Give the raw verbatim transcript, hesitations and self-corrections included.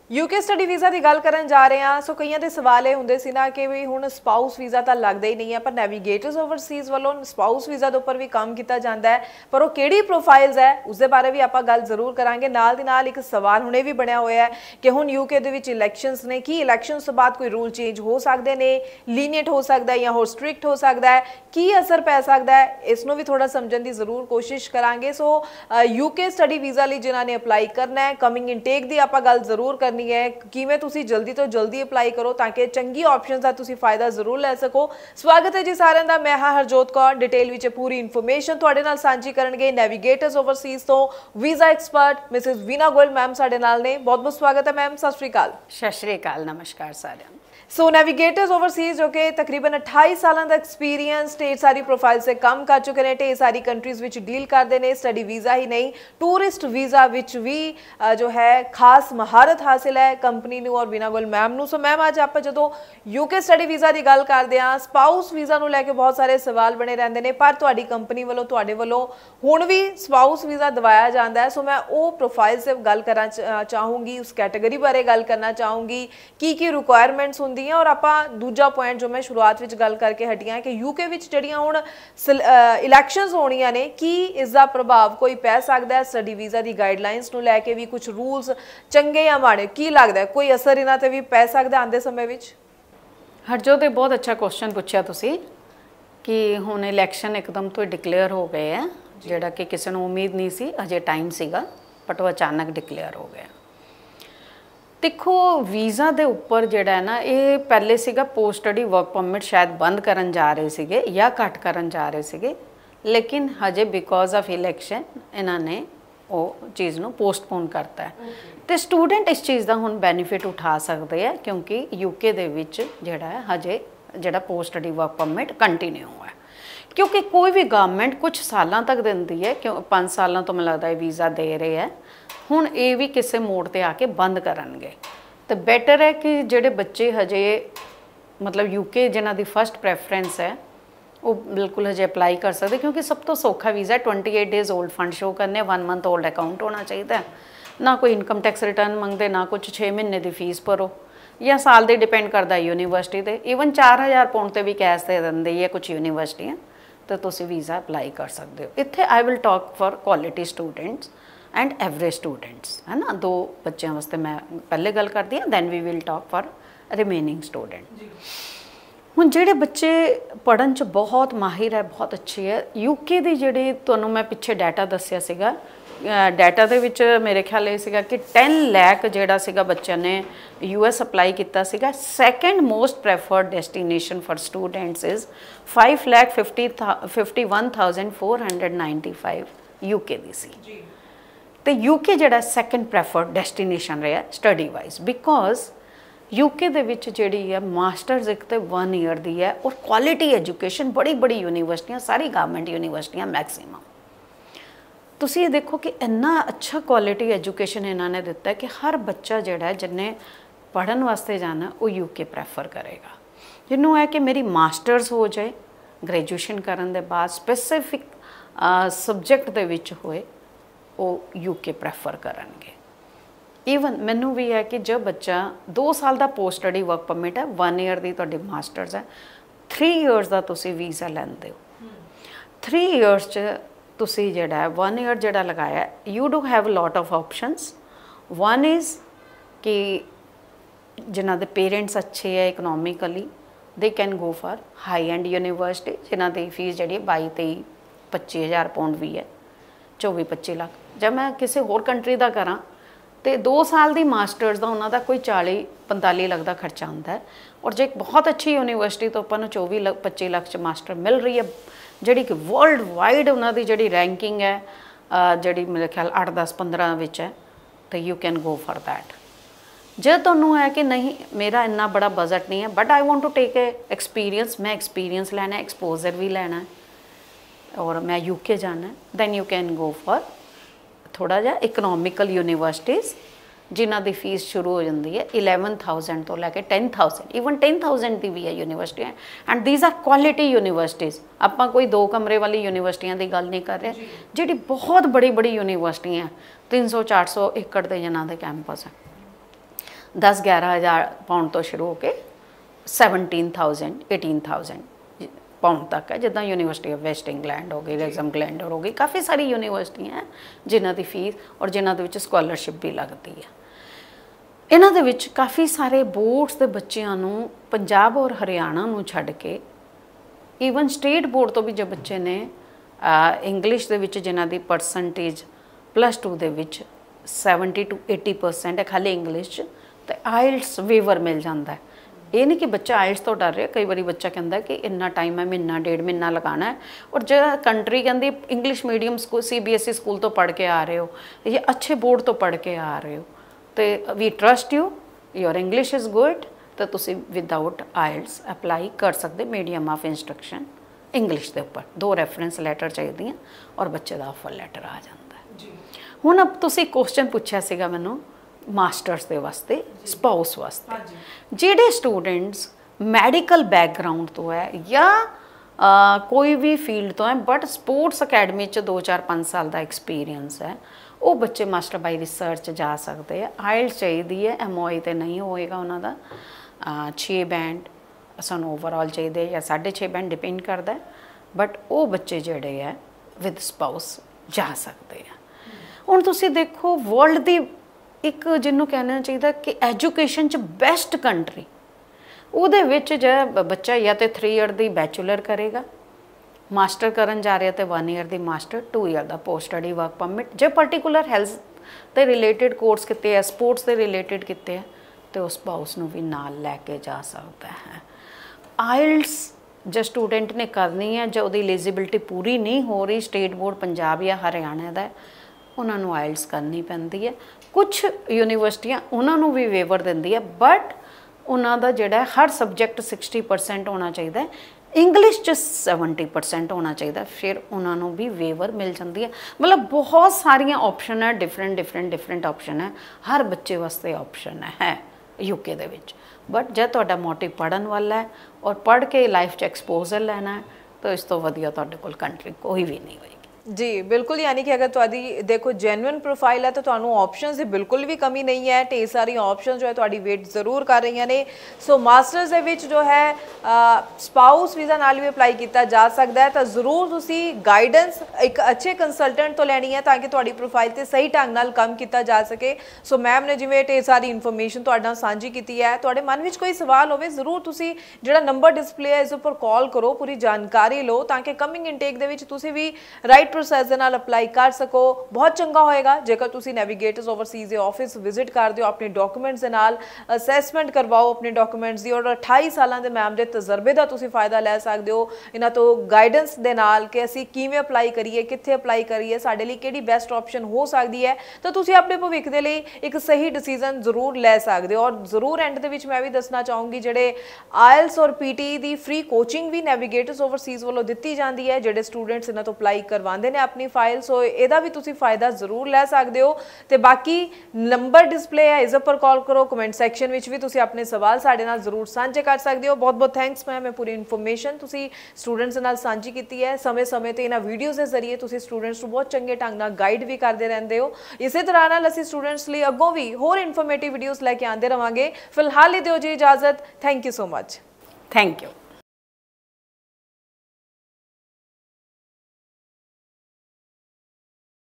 UK study visa की गल करन जा रहे हैं। सो कई के सवाल ये होंगे सी ना कि भी हुण स्पाउस वीज़ा तो लगता ही नहीं है, पर नैवीगेटर्स ओवरसीज़ वालों स्पाउस वीज़ा के उपर भी काम किया जाता है, पर वो किहड़ी प्रोफाइल्स है उसके बारे भी आप गल जरूर करांगे। नाल दी नाल एक सवाल हुणे भी बनया होया है कि हुण यूके दे विच इलैक्शनस ने, कि इलैक्शनस तो बाद कोई रूल चेंज हो सकते हैं, लीनियट हो सकता है या होर स्ट्रिक्ट हो सकता है, की असर पै सकता है, इसनों भी थोड़ा समझण की जरूर कोशिश करांगे। सो यूके स्टडी वीज़ा लिए जिन्हां ने अपलाई करना है, कमिंग इनटेक की आप गल जरूर करनी है, किवें तुसीं जल्दी तो जल्दी अपलाई करो ताकि चंगी ऑप्शनस का तुसीं फायदा जरूर लै सको। स्वागत है जी सारिਆਂ ਦਾ, मैं हाँ हरजोत कौर। डिटेल विच पूरी इन्फॉर्मेशन तुहाडे नाल सांझी करनगे नैवीगेटर्स ओवरसीज़ तो visa expert Mrs Veena Goyal ma'am साडे नाल ने। बहुत बहुत स्वागत है मैम, सत श्री अकाल। सत श्री अकाल, नमस्कार सारिਆਂ। सो नैवीगेटर्स ओवरसीज़ जो कि तकरीबन अठाई साल का एक्सपीरियंस, ढेर सारी प्रोफाइल से काम कर चुके हैं, ढेर सारी कंट्रीज़ विच डील करते हैं। स्टडी वीज़ा ही नहीं, टूरिस्ट वीज़ा विच भी जो है खास महारत हासिल है कंपनी नूं और वीना गोयल मैम नूं। सो मैम अज आप जो यूके स्टडी वीज़ा की गल करते हैं, स्पाउस वीज़ा नूं लैके बहुत सारे सवाल बने रहते हैं, पर तुहाडी कंपनी वालों तुहाडे वालों हुण भी स्पाउस वीज़ा दवाया जाता है। सो मैं वो प्रोफाइल से गल करना चाहूँगी, उस कैटेगरी बारे गल करना चाहूँगी की की रिक्वायरमेंट्स होंदी और आप दूजा पॉइंट जो मैं शुरुआत विच गल करके हटी हाँ कि यूके विच जड़ियां हुण इलैक्शनस होणियां ने, की इसका प्रभाव कोई पै सकता है स्टडी वीज़ा की गाइडलाइनस नूं लैके भी, कुछ रूल्स चंगे या माड़े की लगता है, कोई असर इन्हां ते भी पै सकदा आंदे समय विच? हरजोत एक बहुत अच्छा क्वेश्चन पूछा तुसी कि हुण इलैक्शन एकदम तो डिकलेयर हो गए हैं, जिहड़ा कि किसी नूं उम्मीद नहीं सी, अजे टाइम सीगा, बट वो अचानक डिकलेयर हो गया। देखो वीज़ा के उपर जोड़ा है ना, ये पहले सीगा पोस्ट स्टडी वर्क परमिट शायद बंद करन जा रहे सीगे या घट करन जा रहे सीगे, लेकिन हजे बिकॉज ऑफ इलैक्शन इन्होंने वो चीज़ नूं पोस्टपोन करता है। तो स्टूडेंट इस चीज़ का हुण बैनीफिट उठा सकते हैं, क्योंकि यूके दे विच जिहड़ा है हजे जिहड़ा post study work permit continue है, क्योंकि कोई भी गवर्नमेंट कुछ सालों तक दिंदी है, क्यों पाँच सालों तो मैं लगता है वीज़ा दे रहे हैं, हुण ये भी किसी मोड़ पर आके बंद करनगे। तो बैटर है कि जोड़े बच्चे हजे मतलब यूके जिन्हां दी फस्ट प्रैफरेंस है वो बिल्कुल हजे अपलाई कर सकते, क्योंकि सब तो सौखा वीज़ा है। Twenty eight days old fund show करने, वन मंथ ओल्ड अकाउंट होना चाहिए, ना कोई इनकम टैक्स रिटर्न मंगते, ना कुछ छे महीने की फीस भरो या साल दे डिपेंड करता यूनीवर्सिटी से। ईवन चार हज़ार पाउंड से भी कैश दे देंगे है कुछ यूनीवर्सिटियाँ, तो तुसीं वीज़ा अपलाई कर सकते हो। इत्थे I will talk for quality students and average students, है ना, दो बच्चों वास्ते मैं पहले गल करती हाँ, then we will talk for remaining student. हुण जिहड़े बच्चे पढ़न च बहुत माहिर है, बहुत अच्छी है, यूके दी जिहड़ी तुहानूं मैं पिछे डाटा दस्सिया सीगा, डाटा दे विच मेरे ख्याल ये सीगा कि टेन लैख जिहड़ा सीगा बच्चों ने यू एस अपलाई किया सीगा। Second most preferred destination for students is five lakh fifty fifty one thousand four hundred ninety five UK दी सी। तो यूके जिहड़ा सैकेंड प्रैफर्ड डेस्टिनेशन रहा स्टडी वाइज, बिकॉज यूके दे विच जिहड़ी है मास्टर्स एक तो वन ईयर दी है और क्वालिटी एजुकेशन, बड़ी बड़ी यूनीवर्सिटियाँ, सारी गवर्नमेंट यूनीवर्सिटियाँ मैक्सीमम। तुसीं ये देखो कि इन्ना अच्छा क्वालिटी एजुकेशन इन्होंने दिता है कि हर बच्चा जिहड़ा है जिन्हें पढ़न वास्ते जाना वो यूके प्रैफर करेगा। जिन्हों है कि मेरी मास्टर्स हो जाए, ग्रेजुएशन करन दे बाद स्पैसिफिक सबजैक्ट दे विच होए, वो यूके प्रैफर करनगे। ईवन मैनू भी है कि जब बच्चा दो साल का पोस्ट स्टडी वर्क परमिट है, वन ईयर की तुहाडी मास्टर्स है, थ्री ईयर्स का तुसीं वीज़ा लैंदे हो, थ्री ईयर्स च तुसीं जिहड़ा है वन ईयर जिहड़ा लगाया, you do have lot of options. One is कि जिन्हां दे पेरेंट्स अच्छे है economically, they can go for high end university, जिन्हां दी फीस जिहड़ी बाई तेई पच्ची हज़ार पाउंड भी है, चौबी पच्ची लाख। जब मैं किसी होर कंट्री का करा तो दो साल की मास्टर्स का उन्होंने कोई चाली पंताली लाख का खर्चा आता है, और जो एक बहुत अच्छी यूनीवर्सिटी तो अपन चौबी लाख पच्ची लाख च मास्टर मिल रही है, जी कि वर्ल्ड वाइड उन्होंने जी रैंकिंग है, जी मेरे ख्याल अठ दस पंद्रह विच है, तो you can go for that. जो तुहानूं है कि नहीं मेरा इन्ना बड़ा बजट नहीं है, but I want to take a experience, मैं एक्सपीरियंस लैना है, एक्सपोजर भी लैना है, और मैं यूके जाना है, then you can go for थोड़ा जहा इकनॉमिकल यूनीवर्सिटीज़, जिन्हां दी फीस शुरू हो जाती है इलेवन थाउजेंड तो लैके ten thousand, even ten thousand की भी है यूनीवर्सिटियाँ, and these are quality universities. आपां कोई दो कमरे वाली यूनीवर्सिटियां की गल नहीं कर रहे, जिहड़ी बहुत बड़ी बड़ी यूनीवर्सिटियाँ तीन सौ चार सौ एकड़ के जिन्हां दे कैंपस है। दस ग्यारह हज़ार पाउंड तो शुरू होके seventeen thousand eighteen thousand pound तक है। जिदा यूनिवर्सिटी ऑफ वेस्ट इंग्लैंड हो गई, रेगजम ग्लैंडर हो गई, काफ़ी सारी यूनिवर्सिटियाँ हैं जिन्हों की फीस और जिन्हों के स्कॉलरशिप भी लगती है। इन्हां दे विच काफ़ी सारे बोर्ड्स के बच्चों नूं पंजाब और हरियाणा नूं छड्ड के ईवन स्टेट बोर्ड तो भी जो बच्चे ने इंग्लिश दे विच जिन्हां दी परसेंटेज प्लस टू दे विच सैवनटी टू एटी परसेंट है खाली इंग्लिश, तो आइल्स वेवर मिल जाता है। ये नहीं कि बच्चा आइल्स तो डर रहा, कई बार बच्चा कहता है कि इन्ना टाइम है, महीना डेढ़ महीना लगाना है, और जो कंट्री कहती English medium school C B S E school तो पढ़ के आ रहे हो या अच्छे बोर्ड तो पढ़ के आ रहे हो, तो we trust you, your English is good, तो तुम विदाउट आइल्स अप्लाई कर सकते मीडियम ऑफ इंस्ट्रक्शन इंग्लिश के उपर। दो रैफरेंस लैटर चाहिए और बच्चे का ऑफर लैटर आ जाता है। हुण अब तुसीं क्वेश्चन पूछा सीगा मैनूं मास्टर्स के वास्ते, स्पाउस वास्ते, जिहड़े स्टूडेंट्स मैडिकल बैकग्राउंड तो है या आ, कोई भी फील्ड तो है बट स्पोर्ट्स अकैडमी च दो चार पाँच साल का एक्सपीरियंस है, वो बच्चे मास्टर बाई रिसर्च जा सकते हैं। आइल्स चाहिए है, एम ओ आई तो नहीं होएगा उन्हों का, छे बैंड सानू ओवरऑल चाहिए या साढ़े छे बैंड डिपेंड करता है, बट वो बच्चे जोड़े है विद स्पाउस जा सकते हैं। हुण तुसीं देखो वर्ल्ड की एक जिन्हों कहना चाहिए कि एजुकेशन च बेस्ट कंट्री, उहदे विच जो बच्चा या तो थ्री ईयर की बैचलर करेगा, मास्टर करन जा रहा तो वन ईयर की मास्टर, टू ईयर का पोस्ट स्टडी वर्क परमिट, जो पर्टिकुलर हैल्थ के रिलेटेड कोर्स किते हैं, स्पोर्ट्स के रिलेटेड किते हैं, तो उस स्पाउस नूं भी नाल लैके जा सकता है। आइल्स जो स्टूडेंट ने करनी है, जो उसकी एलिजिबिलिटी पूरी नहीं हो रही, स्टेट बोर्ड पंजाब या हरियाणा का, उन्होंने आइल्स करनी पैंदी है। कुछ यूनिवर्सिटियां उन्होंने भी वेवर देंदी है, बट उन्होंने जोड़ा हर सबजैक्ट सिक्सटी परसेंट होना चाहिए, इंग्लिश च सैवनटी परसेंट होना चाहिए, फिर उन्होंने भी वेवर मिल जाती है। मतलब बहुत सारिया ऑप्शन है, डिफरेंट डिफरेंट डिफरेंट ऑप्शन है, हर बच्चे वास्ते ऑप्शन है यूके दे विच। बट जो तुहाडा मोटिव पढ़न वाला है और पढ़ के लाइफ च एक्सपोजर लेना है, तो इस तो वधिया तुहाडे कोल कंट्री कोई भी नहीं होगी। जी बिल्कुल, यानी कि अगर तुहाडी देखो जेन्युइन प्रोफाइल है तो तुहानू ऑप्शंस की बिल्कुल भी कमी नहीं है, ढेर सारी ऑप्शन जो है तुहाडी वेट जरूर कर रही ने। सो मास्टर्स दे विच जो है स्पाउस वीज़ा नाल भी अप्लाई किया जा सकता है, तो जरूर तुसी गाइडेंस एक अच्छे कंसलटेंट तो लैनी है ताकि तुहाडी प्रोफाइल ते सही ढंग नाल काम किया जा सके। सो मैम ने जिवें ढेर सारी इन्फॉर्मेशन तुहाडे नाल सांझी की है, तुहाडे मन विच कोई सवाल होवे जरूर तुसी जिहड़ा नंबर डिस्पले है इस उपर कॉल करो, पूरी जानकारी लो ताकि कमिंग इनटेक दे विच तुसी भी राइट प्रोसैस दे नाल अप्लाई कर सको। बहुत चंगा होएगा जेकर तुसी नेविगेटर्स ओवरसीज ऑफिस विजिट कर दिओ, अपने डॉक्यूमेंट्स दे नाल असैसमेंट करवाओ अपने डॉक्यूमेंट्स दी, और अठाई सालां दे मैम दे तजर्बे दा तुसी फायदा लै सकदे हो इन्हां तो गाइडेंस दे नाल कि असीं किवें अप्लाई करिए, कित्थे अप्लाई करिए, साडे लई किहड़ी बेस्ट ऑप्शन हो सकदी है, तो तुसी अपने भविख दे लई एक सही डिसीजन जरूर लै सकदे हो। और जरूर एंड दे विच मैं भी दसना चाहूँगी जिहड़े आयल्स और पीटी दी फ्री कोचिंग भी नेविगेटर्स ओवरसीज वालों दित्ती जाती है, जिहड़े स्टूडेंट्स इन्हां तो अप्लाई करवाते हैं अपनी फाइल, सो ਇਹਦਾ भी तुसी फायदा जरूर लै सकते हो। तो बाकी नंबर डिस्पले है, इस पर कॉल करो, कमेंट सैक्शन में भी तुसी अपने सवाल साडे नाल जरूर सांझे कर सकते हो। बहुत बहुत थैंक्स मैम, मैं पूरी इन्फॉर्मेशन तुसी स्टूडेंट्स नाल सांझी की है, समय समय पर इन्हां वीडियोज़ के जरिए तुसी स्टूडेंट्स को बहुत चंगे ढंग नाल गाइड भी करते रहते हो। इस तरह नाल असीं स्टूडेंट्स लिए अगों भी होर इन्फॉर्मेटिव वीडियोज़ लैके आते रहांगे। फिलहाल ही दिओ जी इजाजत, thank you so much. Thank you.